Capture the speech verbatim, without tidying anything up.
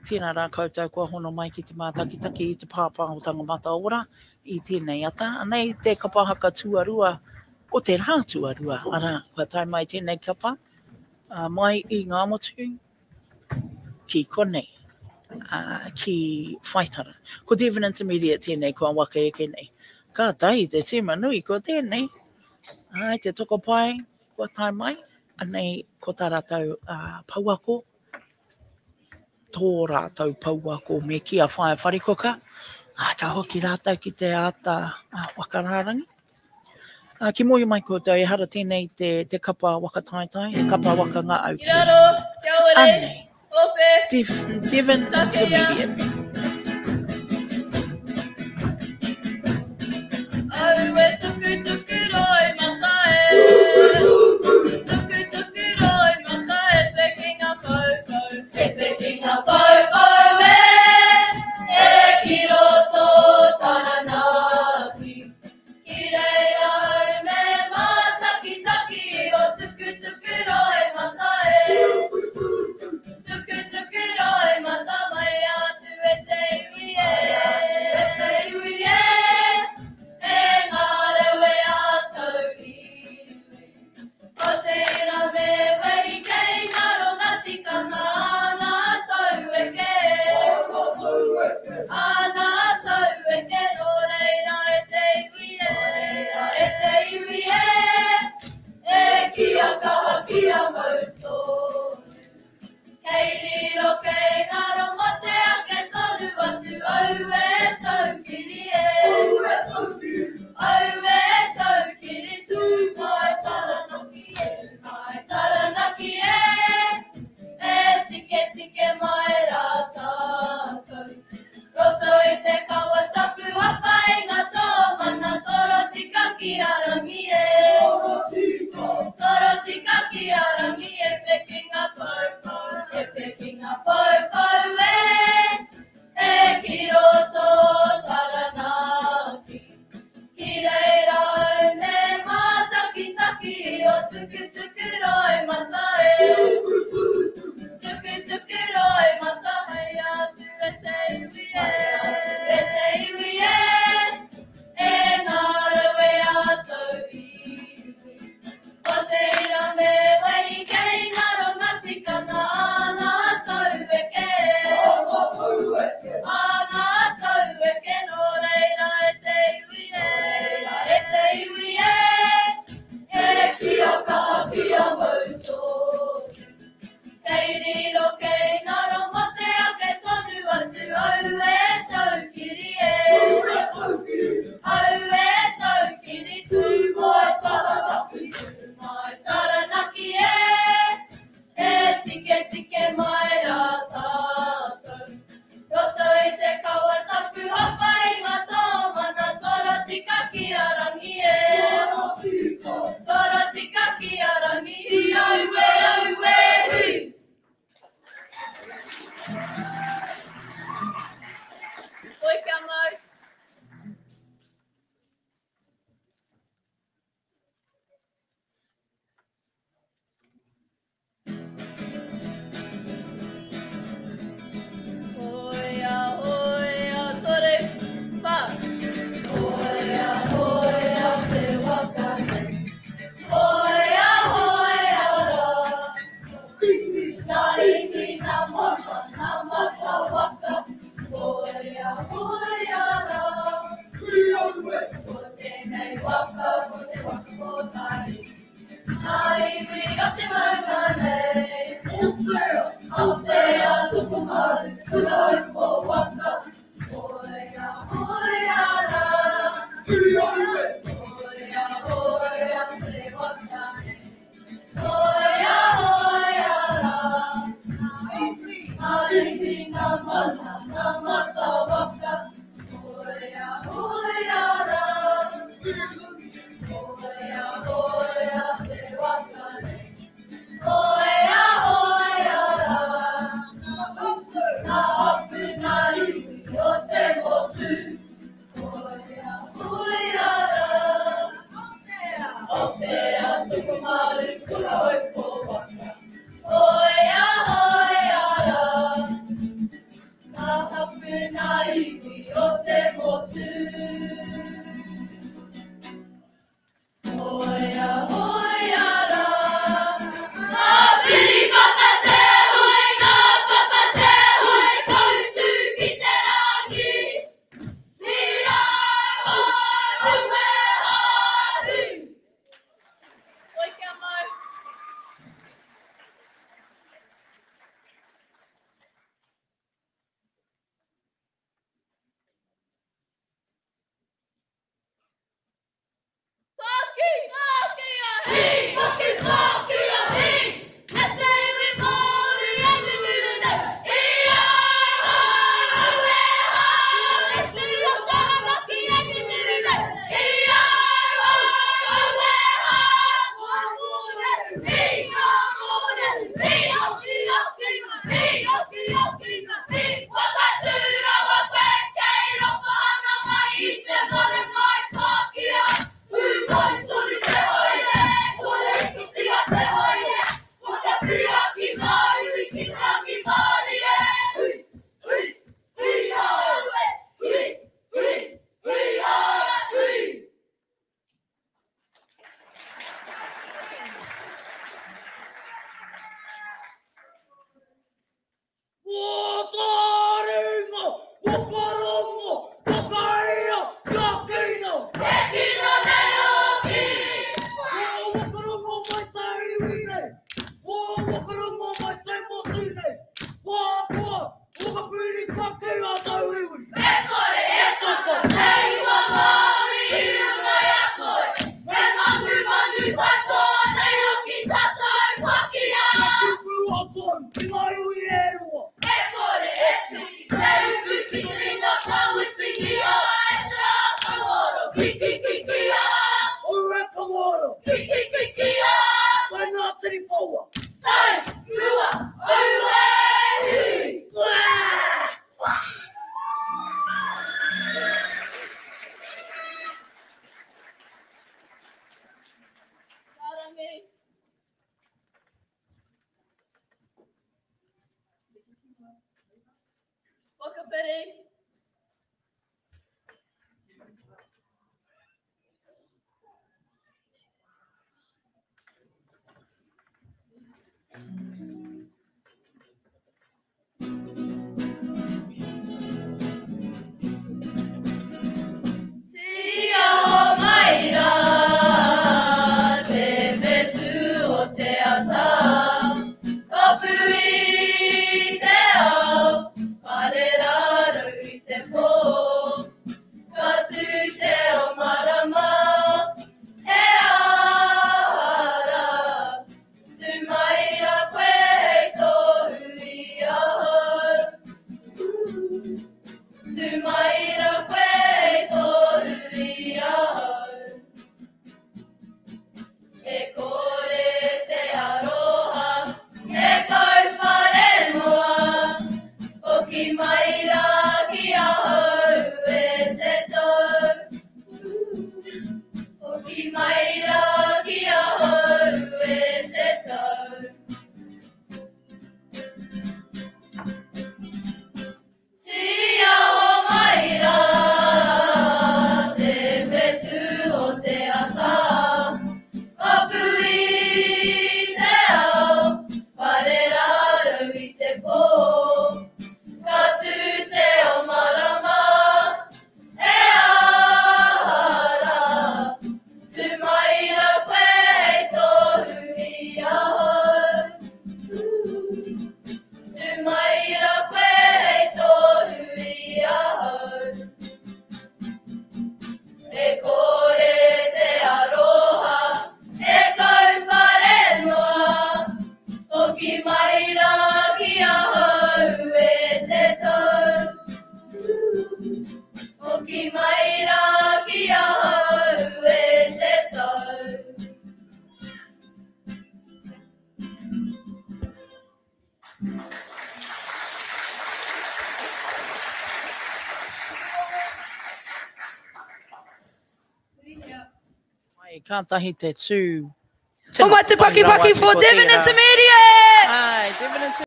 tēnā rā koutou kua hono mai ki te mātakitaki i te pāpā o tangamata ora i tēnei ata. Anei te kapa haka tuarua o te rā tuarua. Ara, kua tai mai tēnei kapa. Uh, mai i ngā motu ki konei. Uh, ki whaitara. Ko Devon Intermediate tēnei kua waka e kenei. Ka tai te tima nui ko tēnei. Ai, te toko pai, kua tai mai. Anei, ko tā rātou uh, pauako. Tō rātou pauako me kia whae wharikoka. Uh, ka hoki rātou ki te ata uh, wakarārangi. Uh, ki moio mai koutou, e hara tēnei te, te kapa wakataitai, e kapa waka ngā au ki. Ki raro, kia ore, Anei. ope, Dev- Devon Intermediate. au e tuku tuku roi matae. Tuku tuku roi matae, peking a popo. E peking a popo e, e ki roto Taranaki. Ki reira au me mataki taki o tuku tuku roi matae. Tuku tuku roi mata mai atu e te iwi e. E te iwi e. E ngā rewe ātou iwi. O te ira me wehi kei ngā ronga tikanga ana tau e ke. Ana tau e ke no reira e te iwi e. E te iwi e. E kia kaha kia mautoru. Kei riro kei ngā ronga te ake tonu atu au e tau kiri e. Au e tau kiri tū mai Taranaki e. Mai Taranaki e. E tike tike mai rā tātou. Roto i te kawa tapu apa i ngā tō mana toro tika ki arangi e. Toro tika ki arangi e peking a popo. E peking a popo e. E ki roto Taranaki. Ki reira au me mātaki taki o tuku tuku roi matae. Tuku tuku roi matae atu e te iwi e. E te iwi e. E ngā rewe ātou iwi. O te ira me wehi kei ngā ronga tikanga ana tau e ke. Ana tau e ke no reira e te iwi e. E te iwi e. E kia kaha kia mautoru. Kei riro kei ngā ronga te ake tonu atu au e tau kiri e. Au e tau kiri tū mai Taranaki. Mai Taranaki e. E tike tike mai rā tātou. Roto i te kawa tapu hapa i ngā tō mana toro tika ki arangi e. Toro tika ki arangi i au e au e hui. Oi kia mau. Oia, oia, tore, pa. Oia, oia, te waka. Oia, oia, ra. Nā iwi, nā mata, nā mata waka. Oia, oia, ra. O tēnei waka, o te waka o tai. Nā iwi, o te maunga nei. Aotea tuku mai, kura ipo waka. Oia, oia, ra. Oia, oia, te waka nei. Oia, oia, ra. Nā iwi, nā mana, nā mata waka. Oia, oia, ra. Oia, oia, te waka nei. Oia, oia, ra. Nā hapu nā iwi o te motu. Oia, oia, ra. Aotea tuku maru kura oipo waka. Oia, oia, ra. Kātahi te tū. Oh, what the Paki Paki for Devon Intermediate! Ai, Devon Intermediate.